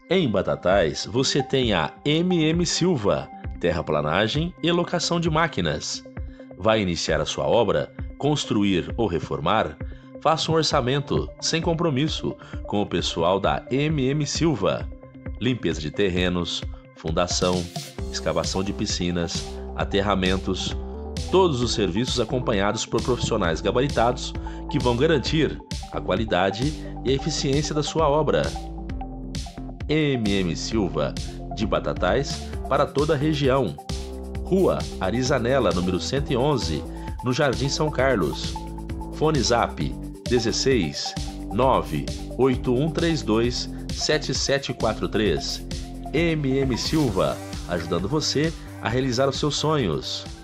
Em Batatais, você tem a MM Silva, terraplanagem e locação de máquinas. Vai iniciar a sua obra, construir ou reformar? Faça um orçamento, sem compromisso, com o pessoal da MM Silva. Limpeza de terrenos, fundação, escavação de piscinas, aterramentos, todos os serviços acompanhados por profissionais gabaritados que vão garantir a qualidade e a eficiência da sua obra. MM Silva, de Batatais para toda a região. Rua Arizanela, número 111, no Jardim São Carlos. Fone Zap 16 98132 7743. MM Silva, ajudando você a realizar os seus sonhos.